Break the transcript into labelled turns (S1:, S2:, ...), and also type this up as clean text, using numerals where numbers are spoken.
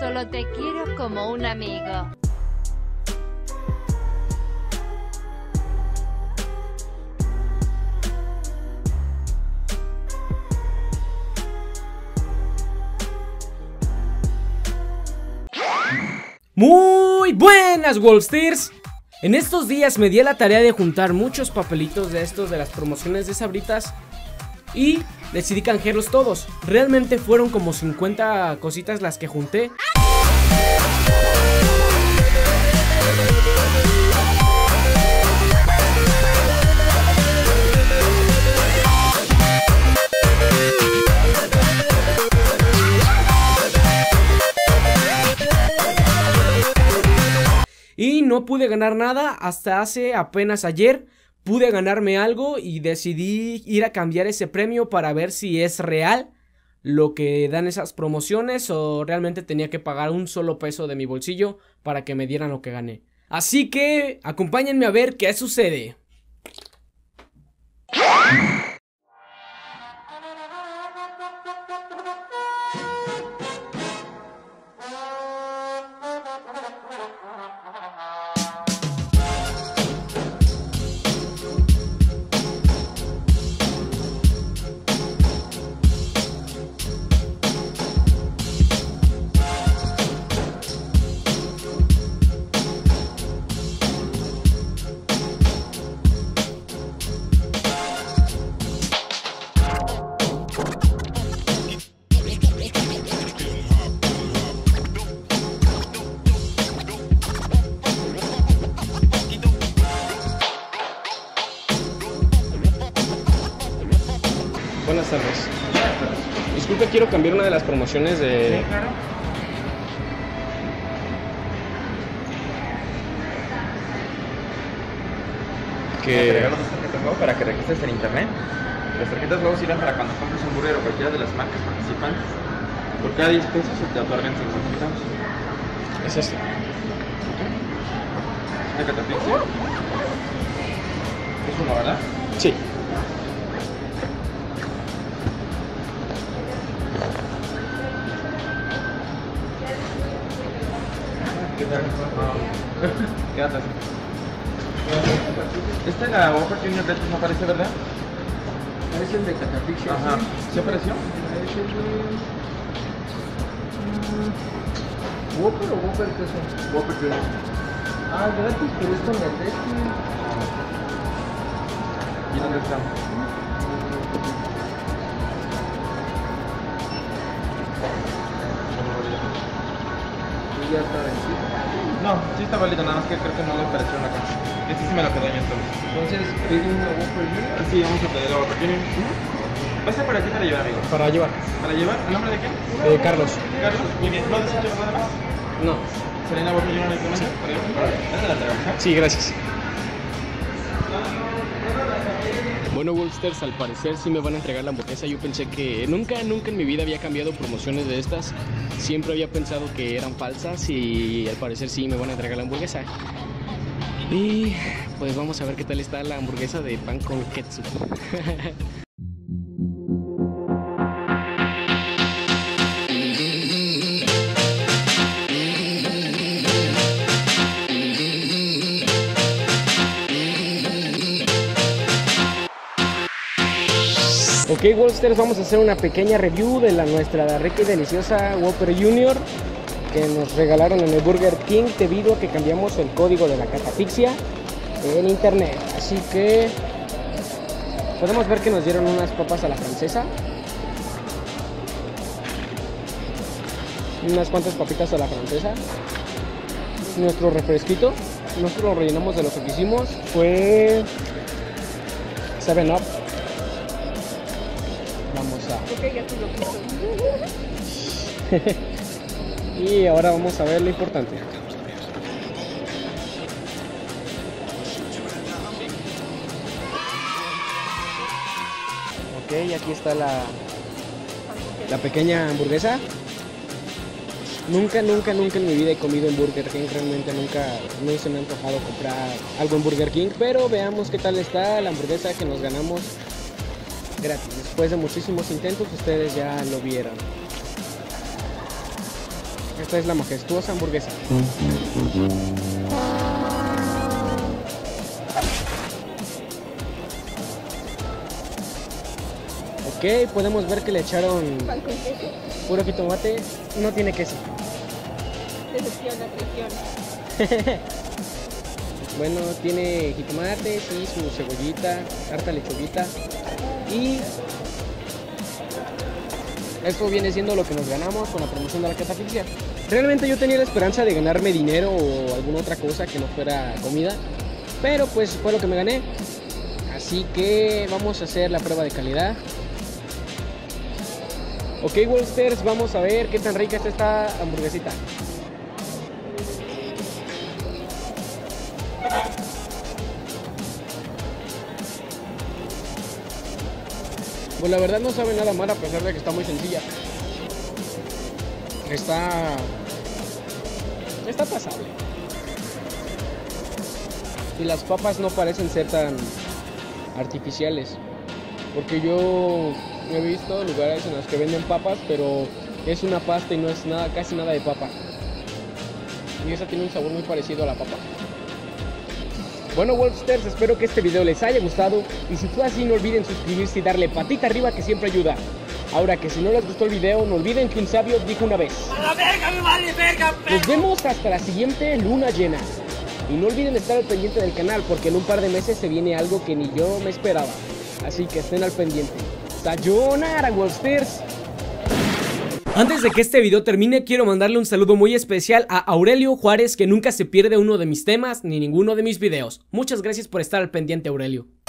S1: Solo te quiero como un amigo.
S2: Muy buenas, Wolfsters. En estos días me di a la tarea de juntar muchos papelitos de estos de las promociones de Sabritas y decidí canjearlos todos. Realmente fueron como 50 cositas las que junté. Y no pude ganar nada hasta hace apenas ayer. Pude ganarme algo y decidí ir a cambiar ese premio para ver si es real lo que dan esas promociones o realmente tenía que pagar un solo peso de mi bolsillo para que me dieran lo que gané. Así que acompáñenme a ver qué sucede. Buenas tardes. Disculpe, quiero cambiar una de las promociones de...
S3: Sí, claro.
S2: Que...
S3: Te regalo dos tarjetas juego para que registres en internet. Las tarjetas juego sirven para cuando compres un burger o cualquiera de las marcas participantes. Por cada 10 pesos se te otorgan 50 centavos.
S2: Es este.
S3: ¿Una catafixia? Es uno, ¿verdad?
S2: Sí.
S3: ¿Qué tal? Quédate así. Esta es la Whopper Junior Retos, no aparece, ¿verdad?
S4: Es el de Catafixia.
S3: Ajá. ¿Sí apareció?
S4: Es el de... ¿Whopper o Whopper qué son?
S3: Whopper Junior.
S4: Ah, gratis, pero es con el Destiny.
S3: ¿Y dónde está?
S4: Y ya está vencido.
S3: No, sí está válido, nada más que creo que no le apareció en la cancha. Este sí me lo quedó yo entonces.
S4: Entonces, pedí una Whopper Junior.
S3: Sí, vamos a pedir la Whopper Junior. Pasa por aquí para llevar, amigo.
S2: Para llevar.
S3: ¿Para llevar? ¿El nombre de quién?
S2: Carlos.
S3: Carlos. Muy bien. ¿No deseas llevar nada más?
S2: No.
S3: ¿Sería una Whopper Junior únicamente? ¿Para llevar? Esta la entregamos, ¿eh?
S2: Sí, gracias. Bueno, Wolfsters, al parecer sí me van a entregar la hamburguesa. Yo pensé que nunca en mi vida había cambiado promociones de estas. Siempre había pensado que eran falsas y al parecer sí me van a entregar la hamburguesa. Y pues vamos a ver qué tal está la hamburguesa de pan con ketchup. Ok, Wolfsters, vamos a hacer una pequeña review de nuestra rica y deliciosa Whopper Junior que nos regalaron en el Burger King debido a que cambiamos el código de la catafixia en internet. Así que podemos ver que nos dieron unas papas a la francesa, unas cuantas papitas a la francesa, nuestro refresquito. Nosotros lo rellenamos de lo que quisimos, fue 7 Up. Vamos a... Y ahora vamos a ver lo importante. Ok, aquí está la pequeña hamburguesa. Nunca en mi vida he comido en Burger King. Realmente nunca se me ha antojado comprar algo en Burger King. Pero veamos qué tal está la hamburguesa que nos ganamos gratis. Después de muchísimos intentos, ustedes ya lo vieron. Esta es la majestuosa hamburguesa. Ok, podemos ver que le echaron
S5: Pan con queso.
S2: puro jitomate. No tiene queso.
S5: Decepciona, traición.
S2: Bueno, tiene jitomate, sí, su cebollita, harta lechuguita. Y esto viene siendo lo que nos ganamos con la promoción de la catafixia. Realmente yo tenía la esperanza de ganarme dinero o alguna otra cosa que no fuera comida, pero pues fue lo que me gané. Así que vamos a hacer la prueba de calidad. Ok, Wolfsters, vamos a ver qué tan rica está esta hamburguesita. Pues la verdad no sabe nada mal a pesar de que está muy sencilla. Está pasable. Y las papas no parecen ser tan artificiales. Porque yo he visto lugares en los que venden papas, pero es una pasta y no es nada, casi nada de papa. Y esa tiene un sabor muy parecido a la papa. Bueno, Wolfsters, espero que este video les haya gustado. Y si fue así, no olviden suscribirse y darle patita arriba, que siempre ayuda. Ahora que si no les gustó el video, no olviden que un sabio dijo una vez: ¡a la verga, me vale verga, perro! Nos vemos hasta la siguiente luna llena. Y no olviden estar al pendiente del canal, porque en un par de meses se viene algo que ni yo me esperaba. Así que estén al pendiente. ¡Sayonara, Wolfsters! Antes de que este video termine, quiero mandarle un saludo muy especial a Aurelio Juárez, que nunca se pierde uno de mis temas ni ninguno de mis videos. Muchas gracias por estar al pendiente, Aurelio.